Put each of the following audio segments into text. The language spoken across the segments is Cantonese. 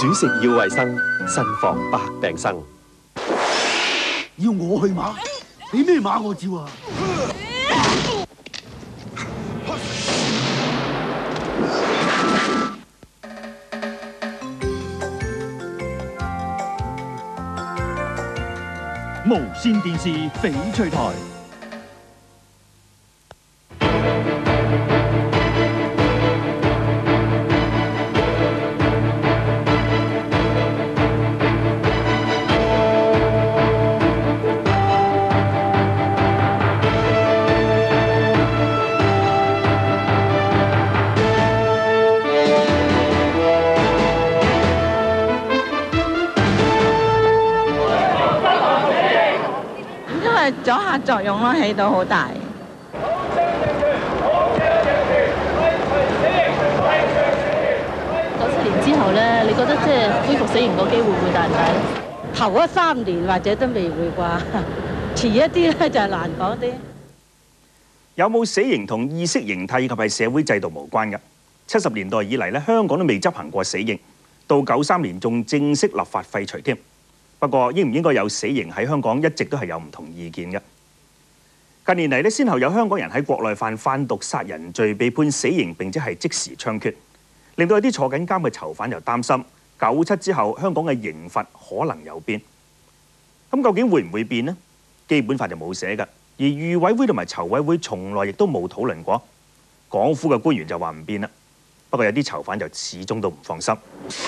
煮食要衛生，慎防百病生。 要我去馬？俾咩馬我照啊？ 無線電視翡翠台。 阻嚇作用咯，起到好大。 97年之後咧，你覺得即係恢復死刑個機會會大唔大咧？ 頭嗰3年或者都未會啩，遲一啲咧就係難講啲。 有冇死刑同意識形態以及係社會制度無關㗎。70年代以嚟咧，香港都未執行過死刑，到93年仲正式立法廢除添。不過應唔應該有死刑喺香港一直都係有唔同意見嘅。近年嚟咧，先後有香港人喺國內犯販毒殺人罪被判死刑，並且係即時槍決，令到有啲坐緊監嘅囚犯又擔心97之後香港嘅刑罰可能有變。咁究竟會唔會變呢？基本法就冇寫㗎，而預委會同埋籌委會從來亦都冇討論過。港府嘅官員就話唔變啦，不過有啲囚犯就始終都唔放心。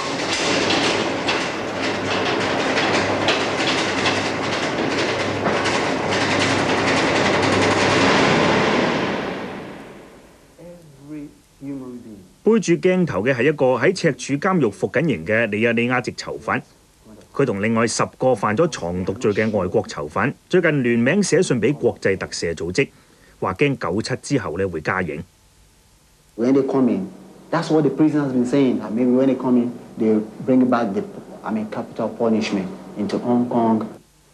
背住鏡頭嘅係一個喺赤柱監獄服緊刑嘅尼日利亞籍囚犯，佢同另外10個犯咗藏毒罪嘅外國囚犯，最近聯名寫信俾國際特赦組織，話驚97之後咧會加刑。 When they come in, that's what the prisoners been saying. Maybe when they come in, they bring back the, capital punishment into Hong Kong.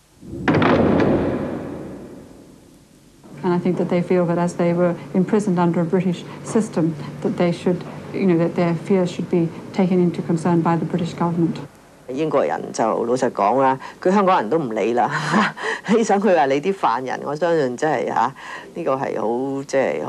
And I think that they feel that as they were imprisoned under a British system, that they should, that their fears should be taken into concern by the British government. 英國人就老實講啦，佢香港人都唔理啦，犧牲佢話你啲犯人，我相信真係呢個係好即係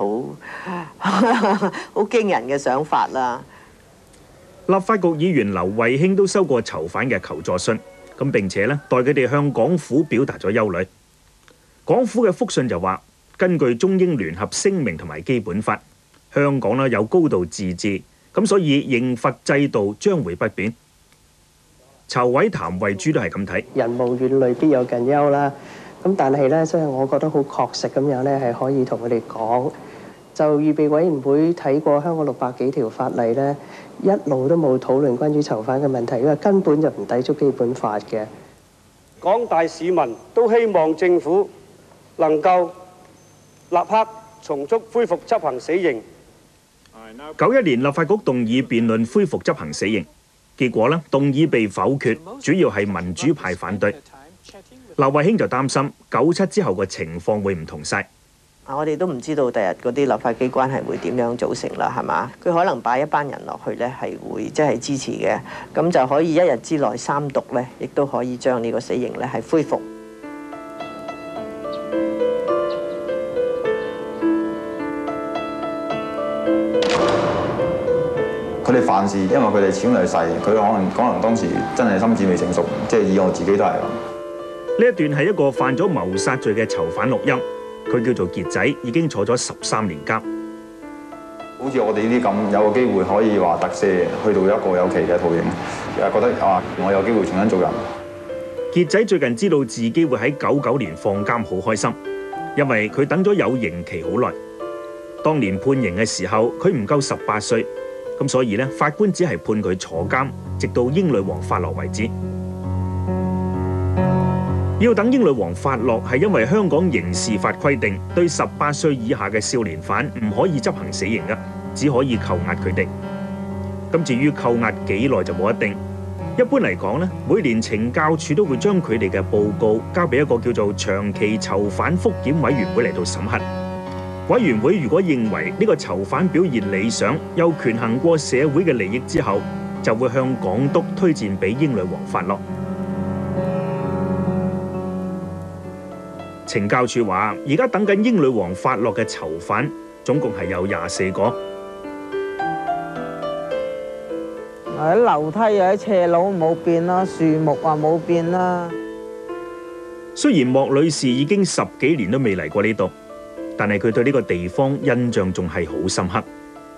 好驚人嘅想法啦。 立法局議員劉慧卿都收過囚犯嘅求助信，咁並且咧代佢哋向港府表達咗憂慮。港府嘅覆信就話，根據中英聯合聲明同埋基本法，香港咧有高度自治，咁所以刑罰制度將會不變。籌委譚慧珠都係咁睇。 人無遠慮必有近憂啦，咁但係咧，即係我覺得好確實咁樣咧，係可以同佢哋講。就預備委員會睇過香港600幾條法例咧，一路都冇討論關於囚犯嘅問題，因為根本就唔抵觸基本法嘅。 廣大市民都希望政府能夠立刻從速恢復執行死刑。 91年立法局動議辯論恢復執行死刑，結果呢動議被否決，主要係民主派反對。劉慧卿就擔心97之後嘅情況會唔同晒。 我哋都唔知道第日嗰啲立法機關係會點樣組成啦，係嘛？佢可能擺一班人落去咧，係會即係支持嘅，咁就可以1日之內3讀咧，亦都可以將呢個死刑咧係恢復。 佢哋犯事，因為佢哋始終係細，佢可能當時真係心智未成熟，即係以我自己都係咁。 呢一段係一個犯咗謀殺罪嘅囚犯錄音，佢叫做傑仔，已經坐咗13年監。 好似我哋呢啲咁有個機會可以話特赦，去到一個有期嘅徒刑，覺得我有機會重新做人。 傑仔最近知道自己會喺99年放監，好開心，因為佢等咗有刑期好耐。當年判刑嘅時候，佢唔夠18歲。咁所以咧，法官只係判佢坐監，直到英女王發落為止。要等英女王發落，係因為香港刑事法規定，對18歲以下嘅少年犯唔可以執行死刑嘅，只可以扣押佢哋。咁至於扣押幾耐就冇一定。一般嚟講咧，每年懲教署都會將佢哋嘅報告交俾一個叫做長期囚犯復檢委員會嚟到審核。委員會如果認為呢個囚犯表現理想，又權衡過社會嘅利益之後， 就會向港督推薦俾英女王發落。懲教署話，而家等緊英女王發落嘅囚犯總共係有24個。 喺樓梯又喺斜路冇變啦，樹木啊冇變啦。 雖然莫女士已經10幾年都未嚟過呢度，但係佢對呢個地方印象仲係好深刻。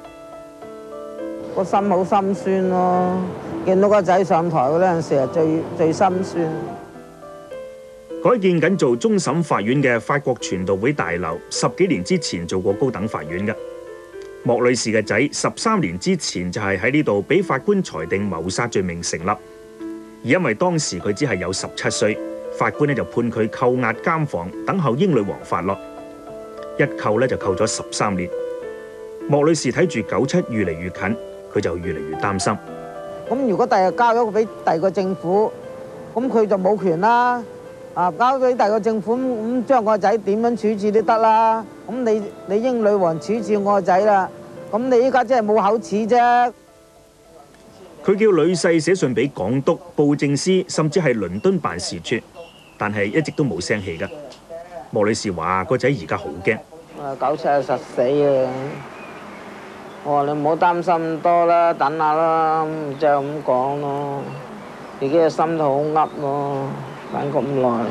個心好心酸咯，見到個仔上台嗰陣時係最心酸。 改建緊做終審法院嘅法國傳道會大樓，10幾年之前做過高等法院嘅。莫女士嘅仔13年之前就係喺呢度俾法官裁定謀殺罪名成立，而因為當時佢只係有17歲，法官呢就判佢扣押監房，等候英女王發落。一扣呢就扣咗13年。莫女士睇住97越嚟越近，佢就越嚟越擔心。 咁如果第日交咗俾第二個政府，咁佢就冇權啦。交咗俾第二個政府，咁將我個仔點樣處置都得啦。咁你英女王處置我個仔啦，咁你依家真係冇口齒啫。 佢叫女婿寫信俾港督、布政司，甚至係倫敦辦事處，但係一直都冇聲氣㗎。莫女士話：個仔而家好驚。 97實死啊！我話你唔好擔心咁多啦，等下啦，就咁講咯。自己嘅心都好噏咯，等咁耐。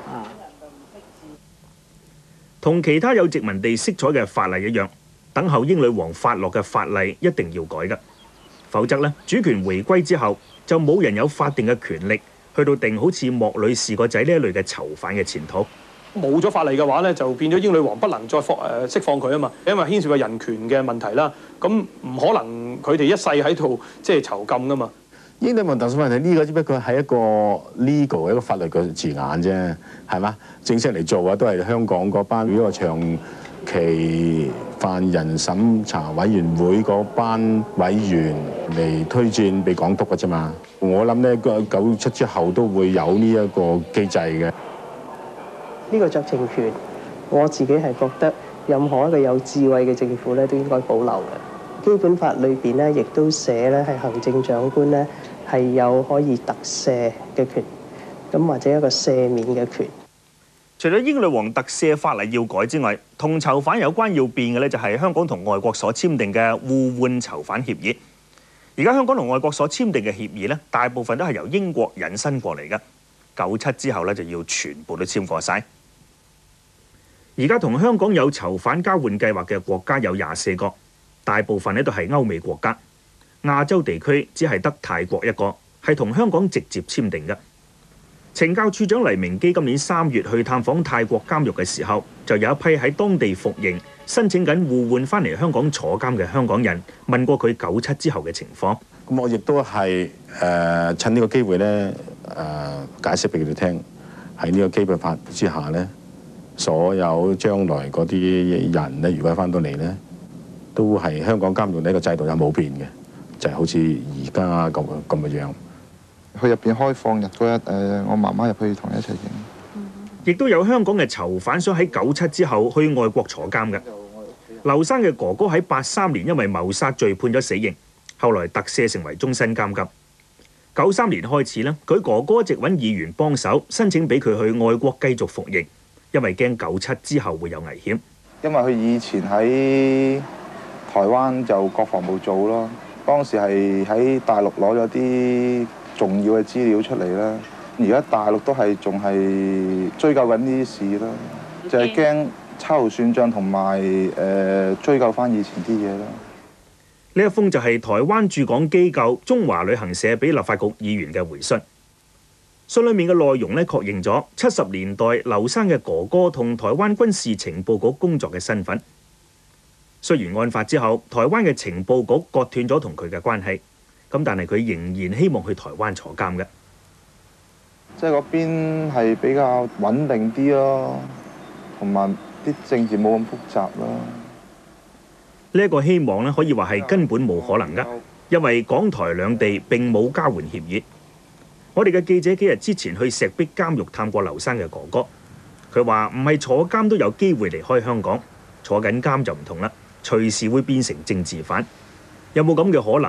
同其他有殖民地色彩嘅法例一樣，等候英女王發落嘅法例一定要改㗎，否則呢，主權回歸之後就冇人有法定嘅權力去到定好似莫女士個仔呢一類嘅囚犯嘅前途。 冇咗法例嘅話咧，就變咗英女王不能再釋放佢啊嘛，因為牽涉個人權嘅問題啦。咁唔可能佢哋一世喺度即係囚禁噶嘛。 英女王特殊問題呢個只不過係一個 legal 一個法律嘅字眼啫，係嘛？正式嚟做啊，都係香港嗰班呢個長期犯人審查委員會嗰班委員嚟推薦俾港督嘅啫嘛。我諗咧97之後都會有呢一個機制嘅。 呢個酌情權，我自己係覺得任何一個有智慧嘅政府咧都應該保留嘅。基本法裏邊咧亦都寫咧係行政長官咧係有可以特赦嘅權，咁或者一個赦免嘅權。 除咗英女王特赦法例要改之外，同囚犯有關要變嘅咧就係香港同外國所簽訂嘅互換囚犯協議。而家香港同外國所簽訂嘅協議咧，大部分都係由英國引申過嚟嘅。97之後咧就要全部都簽過晒。而家同香港有囚犯交換計劃嘅國家有24個，大部分咧都係歐美國家。亞洲地區只係得泰國一個，係同香港直接簽訂嘅。懲教處長黎明基今年3月去探訪泰國監獄嘅時候，就有一批喺當地服刑、申請緊互換翻嚟香港坐監嘅香港人，問過佢97之後嘅情況。 咁我亦都係趁呢個機會咧解釋俾佢哋聽，喺呢個基本法之下咧，所有將來嗰啲人咧，如果翻到嚟咧，都係香港監獄呢個制度有冇變嘅，就係好似而家咁嘅樣。 去入邊開放日嗰日，我媽媽入去同佢一齊影。 亦都有香港嘅囚犯想喺97之後去外國坐監嘅。劉生嘅哥哥喺83年因為謀殺罪判咗死刑，後來特赦成為終身監禁。93年開始咧，佢哥哥一直揾議員幫手申請俾佢去外國繼續服刑，因為驚97之後會有危險。 因為佢以前喺台灣就國防部做咯，當時係喺大陸攞咗啲重要嘅資料出嚟啦。而家大陸都係仲係追究緊呢啲事啦，就係驚秋後算賬同埋追究翻以前啲嘢啦。 呢一封就係台灣駐港機構中華旅行社俾立法局議員嘅回信。信裏面嘅內容咧，確認咗70年代劉生嘅哥哥同台灣軍事情報局工作嘅身份。雖然案發之後，台灣嘅情報局割斷咗同佢嘅關係，咁但係佢仍然希望去台灣坐監嘅。 即係嗰邊係比較穩定啲咯，同埋啲政治冇咁複雜咯。 呢一個希望咧，可以話係根本冇可能㗎，因為港台兩地並冇交換協議。我哋嘅記者幾日之前去石壁監獄探過劉生嘅哥哥，佢話唔係坐監都有機會離開香港，坐緊監就唔同啦，隨時會變成政治犯。有冇咁嘅可能呢？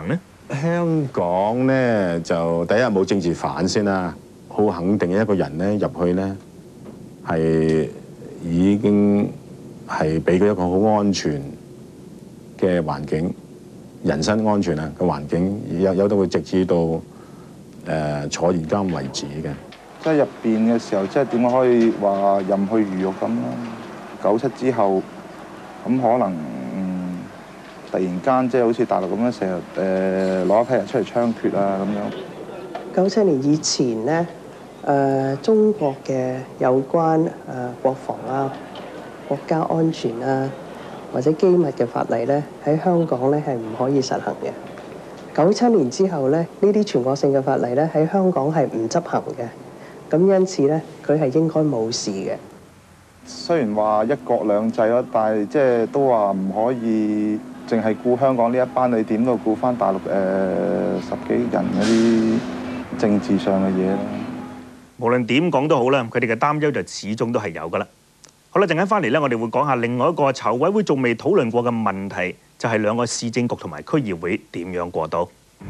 香港咧就第一冇政治犯先啦，好肯定一個人咧入去咧係已經係俾佢一個好安全嘅環境，人身安全啊嘅環境，有到佢直至到坐現監為止嘅。 即係入邊嘅時候，即係點解可以話任去魚肉咁咧？97之後，咁可能突然間即係好似大陸咁樣，成日攞一批人出嚟槍決啊咁樣。97年以前咧，中國嘅有關國防啊、國家安全啊或者機密嘅法例咧，喺香港咧係唔可以實行嘅。97年之後咧，呢啲全國性嘅法例咧喺香港係唔執行嘅。咁因此咧，佢係應該冇事嘅。雖然話一國兩制咯，但係即係都話唔可以淨係顧香港呢一班，你點都顧翻大陸十幾人嗰啲政治上嘅嘢啦。 無論點講都好啦，佢哋嘅擔憂就始終都係有噶啦。好啦，陣間翻嚟咧，我哋會講下另外一個籌委會仲未討論過嘅問題，就係兩個市政局同埋區議會點樣過渡。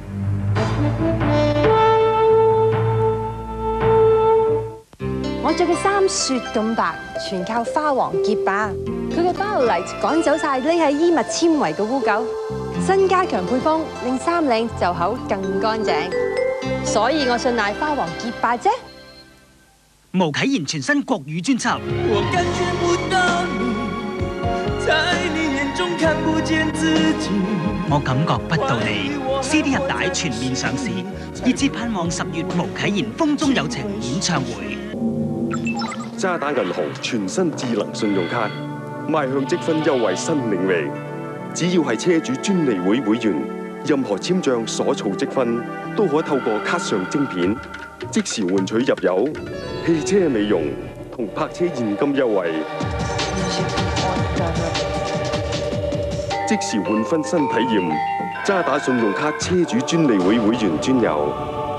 我着嘅衫雪咁白，全靠花王潔白。佢嘅包嚟趕走晒匿喺衣物纖維嘅污垢，新加強配方令衫領袖口更乾淨，所以我信賴花王潔白啫。 毛啟賢全新國語專輯。 我感覺不到你，在你眼中看不見自己。 我感覺不到你 CD 入帶全面上市，熱切盼望10月毛啟賢風中有情演唱會。 渣打銀行全新智能信用卡，邁向積分優惠新領域。只要係車主專利會會員，任何簽賬所儲積分都可透過卡上晶片，即時換取入油、汽車美容同泊車現金優惠。即時換分新體驗，渣打信用卡車主專利會會員專有。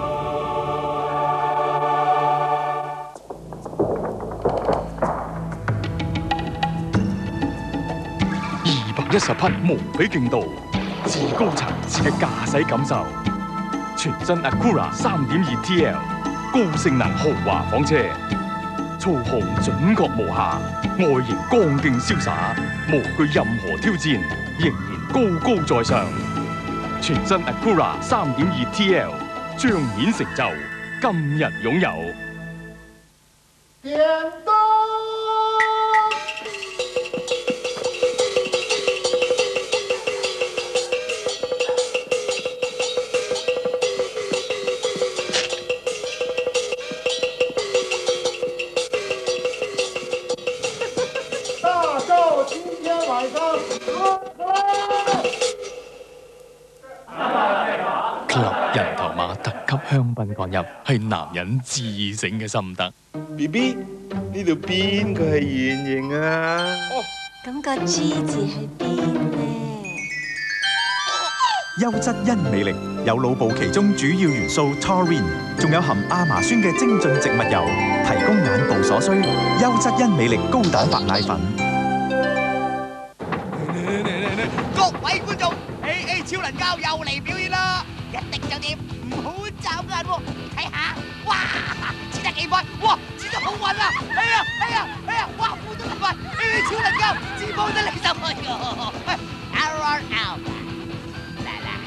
210匹無比勁度，至高層次嘅駕駛感受。全新 Acura 3.2 TL 高性能豪華房車，操控準確無瑕，外形剛勁瀟灑，無懼任何挑戰，仍然高高在上。全新 Acura 3.2 TL 彰顯成就，今日擁有。 點燈。 人頭馬特級香檳干邑係男人自省嘅心得。 BB 呢度邊個係圓形啊？ 咁個 G 字喺邊呢？ 優質欣美力有腦部其中主要元素 taurine， 仲有含亞麻酸嘅精進植物油，提供眼部所需。優質欣美力高蛋白奶粉。 各位觀眾 ，AA 超能膠又嚟表演啦！一定就掂，唔好眨眼喎！睇下，哇，剪得幾快，哇，剪得好穩啊！哎呀，哇，褲都得快 ，AA 超能膠，剪冇得你手哎喲 ！Error out， 嚟啦！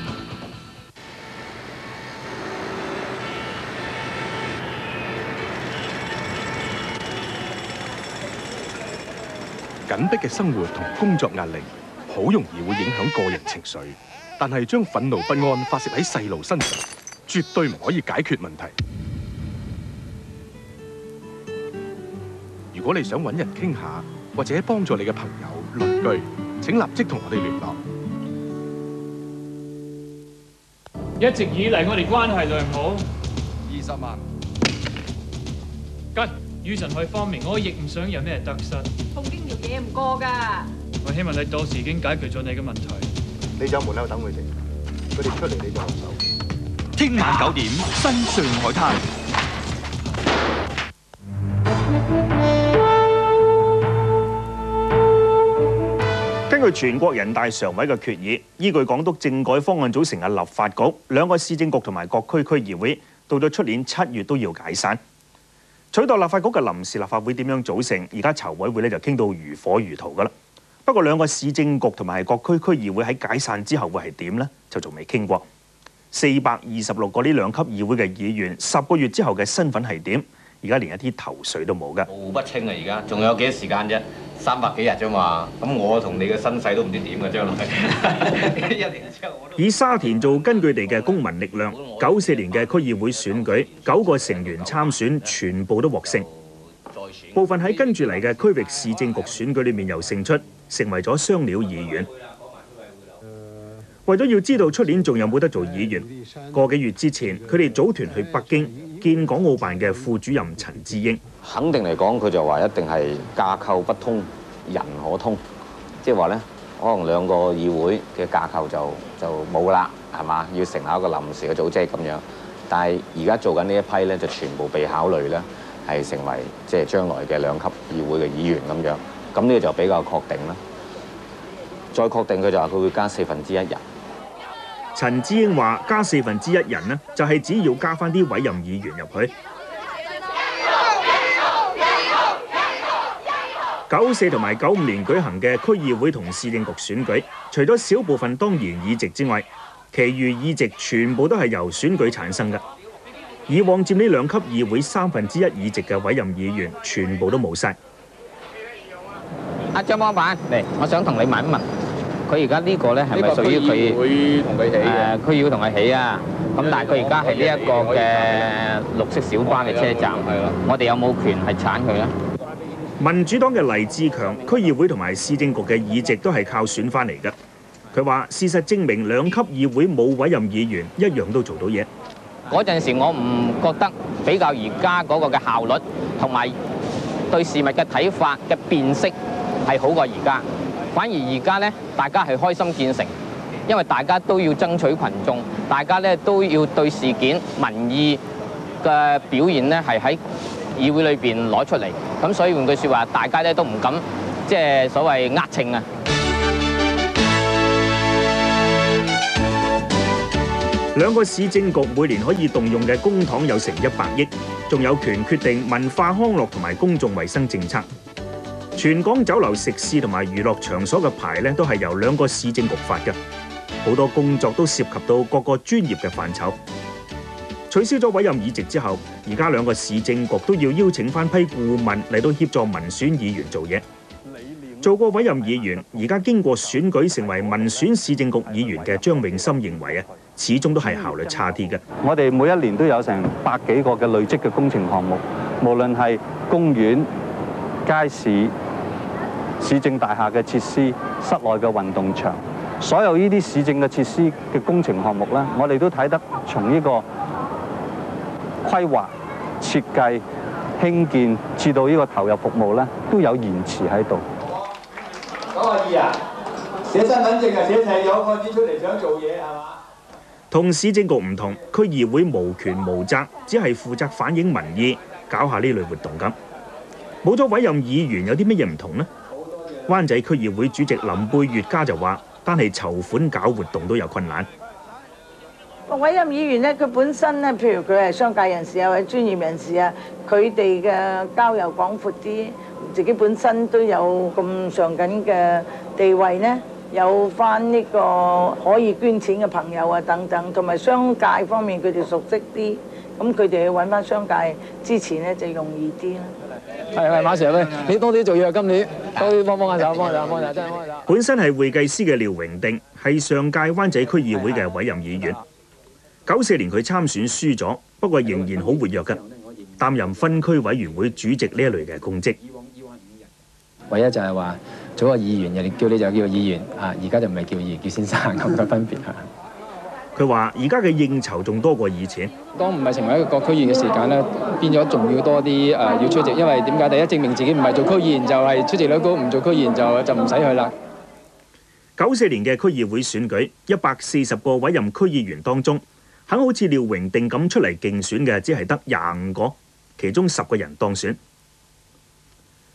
緊迫嘅生活同工作壓力，好容易會影響個人情緒。但係將憤怒不安發泄喺細路身上，絕對唔可以解決問題。如果你想揾人傾下，或者幫助你嘅朋友、鄰居，請立即同我哋聯絡。 一直以嚟我哋關係良好。20萬。吉，與神去方面，我亦唔想有咩得失。 同經條嘢唔過㗎。 我希望你到時已經解決咗你嘅問題。 你就喺門口等佢哋，佢哋出嚟你就落手。 聽晚9點，新上海灘。 經根據全國人大常委嘅決議，依據港督政改方案組成嘅立法局，兩個市政局同埋各區區議會，到咗出年7月都要解散。取代立法局嘅臨時立法會點樣組成？而家籌委會就傾到如火如荼㗎啦。不過兩個市政局同埋各區區議會喺解散之後會係點呢？就仲未傾過。426個呢兩級議會嘅議員，10個月之後嘅身份係點？而家連一啲頭緒都冇㗎。 模糊不清啊！而家仲有幾多時間啫？300幾日啫嘛。咁我同你嘅身世都唔知點嘅將來。1年之後我都。以沙田做根據地嘅公民力量，94年嘅區議會選舉，9個成員參選，全部都獲勝。部分喺跟住嚟嘅區域市政局選舉裏面又勝出，成為咗雙料議員。為咗要知道出年仲有冇得做議員，個幾月之前佢哋組團去北京見港澳辦嘅副主任陳志英。 肯定嚟講，佢就話一定係架構不通，人可通，即係話咧，可能兩個議會嘅架構就冇啦，係嘛？要成立一個臨時嘅組織咁樣。但係而家做緊呢一批咧，就全部被考慮咧，係成為即係將來嘅2級議會嘅議員咁樣。咁呢個就比較確定啦。再確定佢就話佢會加1/4人。 陳志英話加1/4人呢，就係只要加翻啲委任議員入去。94同埋95年舉行嘅區議會同市政局選舉，除咗少部分當然議席之外，其餘議席全部都係由選舉產生嘅。以往佔呢2級議會1/3議席嘅委任議員，全部都冇晒。 阿張幫辦嚟，我想同你問一問。佢而家呢個咧係咪屬於佢會同佢起嘅？ 區議會同佢起啊。咁但係佢而家係呢一個嘅綠色小巴嘅車站，我哋有冇權係鏟佢咧？ 民主黨嘅黎志強，區議會同埋市政局嘅議席都係靠選翻嚟嘅。佢話事實證明2級議會冇委任議員，一樣都做到嘢。 嗰陣時我唔覺得比較而家嗰個嘅效率同埋對事物嘅睇法嘅辨識係好過而家。反而而家咧，大家係開心見誠，因為大家都要爭取群眾，大家咧都要對事件民意嘅表現咧係喺議會裏邊攞出嚟。咁所以換句説話，大家咧都唔敢即係所謂壓稱啊。 兩個市政局每年可以動用嘅公帑有成100億，仲有權決定文化康樂同埋公眾衛生政策。全港酒樓食肆同埋娛樂場所嘅牌咧，都係由2個市政局發嘅。好多工作都涉及到各個專業嘅範疇。取消咗委任議席之後，而家2個市政局都要邀請翻批顧問嚟到協助民選議員做嘢。做過委任議員，而家經過選舉成為民選市政局議員嘅張永森認為始終都係效率差啲嘅。 我哋每一年都有成100幾個嘅累積嘅工程項目，無論係公園、街市、市政大廈嘅設施、室內嘅運動場，所有呢啲市政嘅設施嘅工程項目咧，我哋都睇得從呢個規劃、設計、興建至到呢個投入服務咧，都有延遲喺度。 92啊，寫身份證啊，寫齊咗開始出嚟想做嘢係嘛？ 同市政局唔同，區議會無權無責，只係負責反映民意，搞下呢類活動咁。冇咗委任議員有啲乜嘢唔同呢？灣仔區議會主席林貝月嘉就話，單係籌款搞活動都有困難。 委任議員咧，佢本身咧，譬如佢係商界人士啊，或者專業人士啊，佢哋嘅交友廣闊啲，自己本身都有咁上緊嘅地位咧，有翻呢個可以捐錢嘅朋友啊等等，同埋商界方面佢哋熟悉啲，咁佢哋去揾翻商界支持咧就容易啲啦。 係馬 Sir 喂，你多啲做嘢啊！今年多啲幫下手，幫下手，真係幫下手。 本身係會計師嘅廖榮定係上屆灣仔區議會嘅委任議員。94年佢參選輸咗，不過仍然好活躍嘅，擔任分區委員會主席呢一類嘅公職。 唯一就係話做個議員，人哋叫你就叫議員啊，而家就唔係叫議員，叫先生咁嘅分別啊。 佢話：而家嘅應酬仲多過以前。 當唔係成為一個區議員嘅時間咧，變咗仲要多啲要出席，因為點解？第一證明自己唔係做區議員就係出席率高，唔做區議員就唔使去啦。 94年嘅區議會選舉，140個委任區議員當中，肯好似廖榮定咁出嚟競選嘅，只係得25個，其中10個人當選。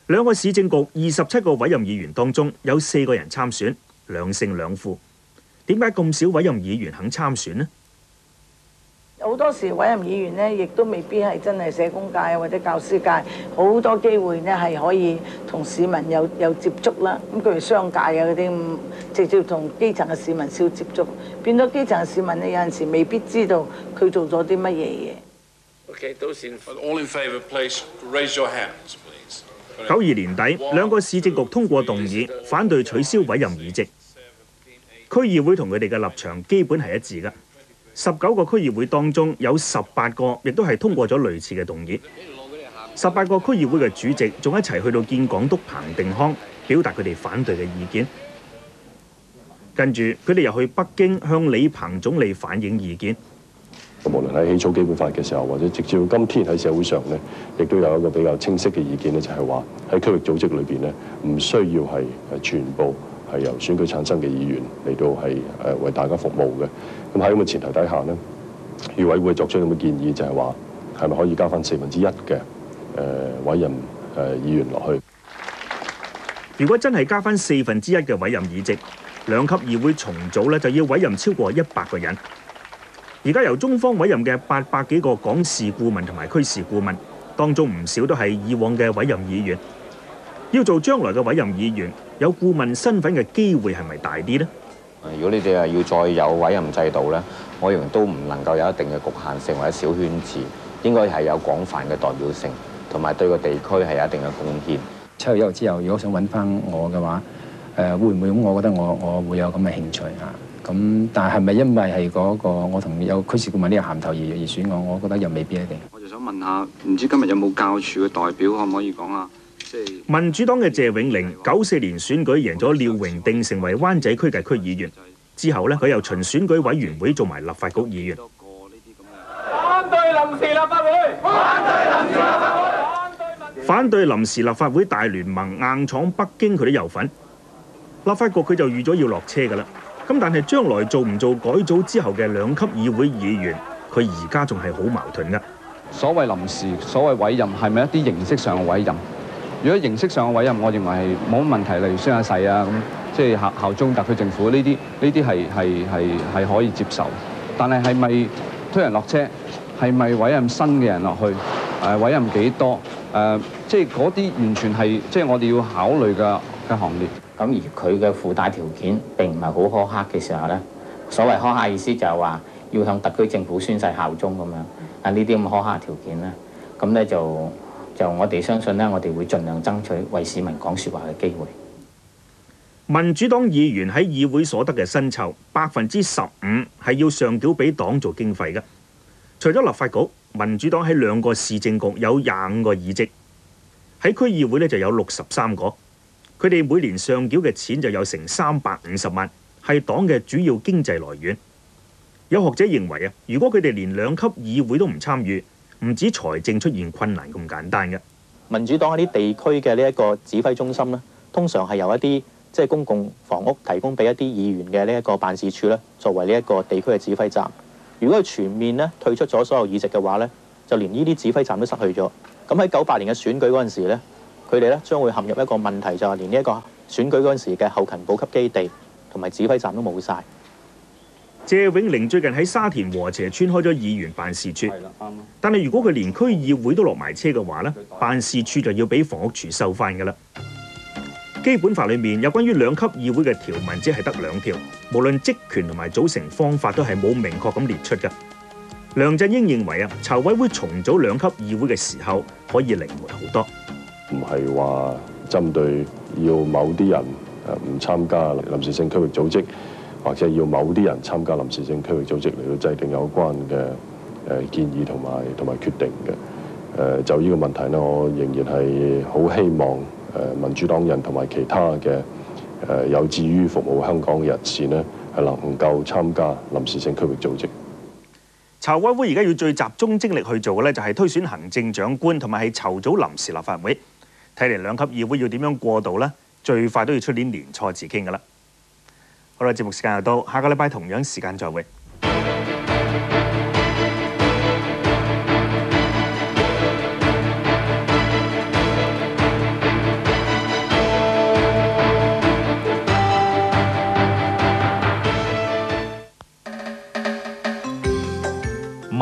兩個市政局27個委任議員當中有4個人參選，兩勝兩負。點解咁少委任議員肯參選呢？ 好多時委任議員呢，亦都未必係真係社工界或者教師界，好多機會呢係可以同市民有接觸啦。咁譬如商界啊嗰啲，直接同基層嘅市民少接觸，變咗基層嘅市民呢，有陣時未必知道佢做咗啲乜嘢嘢。 Okay, those all in favour, please raise your hands, please. 92年底，兩個市政局通過動議，反對取消委任議席。區議會同佢哋嘅立場基本係一致㗎。19個區議會當中有18個，亦都係通過咗類似嘅動議。18個區議會嘅主席仲一齊去到見港督彭定康，表達佢哋反對嘅意見。跟住佢哋又去北京向李鵬總理反映意見。 無論喺起草基本法嘅時候，或者直至到今天喺社會上咧，亦都有一個比較清晰嘅意見咧，就係話喺區域組織裏邊咧，唔需要係全部係由選舉產生嘅議員嚟到係為大家服務嘅。咁喺咁嘅前提底下呢，議委會作出咁嘅建議，就係話係咪可以加翻1/4嘅委任議員落去？ 如果真係加翻1/4嘅委任議席，兩級議會重組咧就要委任超過100個人。而家由中方委任嘅800幾個港事顧問同埋區事顧問，當中唔少都係以往嘅委任議員。要做將來嘅委任議員，有顧問身份嘅機會係咪大啲呢？ 如果你哋係要再有委任制度咧，我認為都唔能夠有一定嘅局限性或者小圈子，應該係有廣泛嘅代表性，同埋對個地區係有一定嘅貢獻。 7月1號之後，如果想揾翻我嘅話，會唔會咁？我覺得我會有咁嘅興趣啊。咁但係咪因為係嗰個我同有區事顧問呢個銜頭而選我？我覺得又未必一定。 我就想問下，唔知今日有冇教署嘅代表可唔可以講下？ 民主黨嘅謝永齡94年選舉贏咗廖榮定成為灣仔區嘅區議員，之後咧佢又循選舉委員會做埋立法局議員。 反對臨時立法會！反對臨時立法會！ 反對臨時立法會大聯盟硬闖北京，佢都有份。立法局佢就預咗要落車㗎啦。咁但係將來做唔做改組之後嘅兩級議會議員，佢而家仲係好矛盾㗎。 所謂臨時，所謂委任係咪一啲形式上嘅委任？如果形式上嘅委任，我認為係冇乜問題，例如宣下誓啊，咁即係效忠特區政府呢啲係可以接受。但係係咪推人落車？係咪委任新嘅人落去？委任幾多？即係嗰啲完全係即係我哋要考慮嘅行列。 咁而佢嘅附帶條件並唔係好苛刻嘅時候咧，所謂苛刻意思就係話要向特區政府宣誓效忠咁樣。啊，呢啲咁苛刻條件咧，咁咧就我哋相信咧，我哋會盡量爭取為市民講説話嘅機會。 民主黨議員喺議會所得嘅薪酬15%係要上繳俾黨做經費嘅。除咗立法局，民主黨喺2個市政局有25個議席，喺區議會咧就有63個。佢哋每年上繳嘅錢就有成350萬，係黨嘅主要經濟來源。有學者認為啊，如果佢哋連2級議會都唔參與，唔止財政出現困難咁簡單嘅。 民主黨喺啲地區嘅呢一個指揮中心咧，通常係由一啲即係公共房屋提供俾一啲議員嘅呢一個辦事處咧，作為呢一個地區嘅指揮站。如果佢全面咧退出咗所有議席嘅話咧，就連呢啲指揮站都失去咗。咁喺98年嘅選舉嗰陣時咧，佢哋咧將會陷入一個問題，就係連呢一個選舉嗰陣時嘅後勤補給基地同埋指揮站都冇晒。 謝永齡最近喺沙田禾輋村開咗議員辦事處，但係如果佢連區議會都落埋車嘅話咧，辦事處就要俾房屋署收翻㗎啦。基本法裏面有關於2級議會嘅條文只係得2條，無論職權同埋組成方法都係冇明確咁列出㗎。梁振英認為啊，籌委會重組2級議會嘅時候可以靈活好多， 唔係話針對要某啲人唔參加臨時性區域組織，或者要某啲人參加臨時性區域組織嚟到制定有關嘅建議同埋決定嘅。就呢個問題呢，我仍然係好希望民主黨人同埋其他嘅有志於服務香港嘅人士呢，係能夠參加臨時性區域組織。 籌委會而家要最集中精力去做嘅咧，就係推選行政長官同埋係籌組臨時立法會。睇嚟2級議會要點樣過渡呢？最快都要出年年初至傾㗎啦。好啦，節目時間又到，下個禮拜同樣時間再會。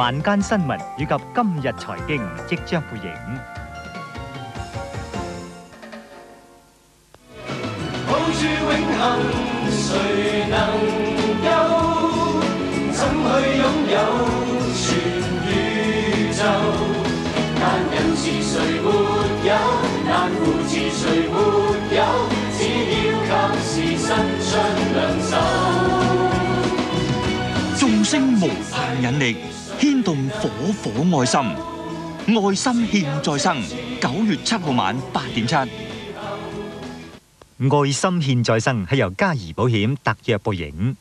晚間新聞以及今日財經即將播映。 抱住永恆，誰能夠怎去擁有全宇宙？但人是誰沒有，難扶持誰沒有，只要及時伸出兩手。 眾聲無限引力，牽動火火愛心，愛心獻再生。9月7號晚8點7。 愛心獻再生係由嘉怡保險特約播映。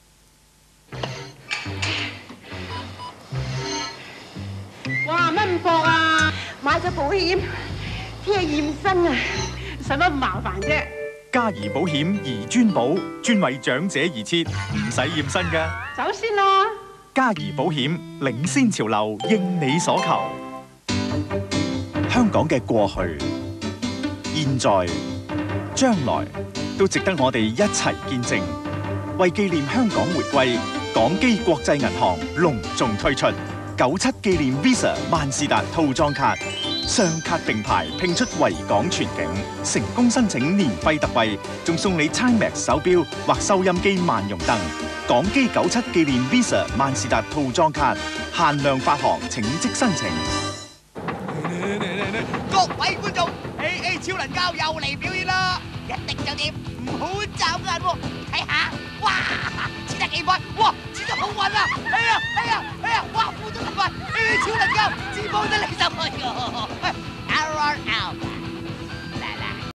哇！乜咁搏啊？買咗保險，聽日驗身啊，使乜咁麻煩啫？ 嘉怡保險兒專保，專為長者而設，唔使驗身㗎。 走先啦！ 嘉怡保險領先潮流，應你所求。 香港嘅過去、現在、將來都值得我哋一齊見證。為紀念香港回歸，港基國際銀行隆重推出97紀念 Visa 萬事達套裝卡，雙卡並排拼出維港全景，成功申請年費特惠，仲送你 Timex 手錶或收音機萬用燈。港基97紀念 Visa 萬事達套裝卡限量發行，請即申請。 各位觀眾 ，AA 超能膠又嚟表演啦！一定就掂，唔好眨眼喎！睇下，哇，切得幾快，哇，切得好穩啊！哎呀，哇，負咗咁快 ，AA 超能膠，只幫得你手，哎呀 ，Aaron out。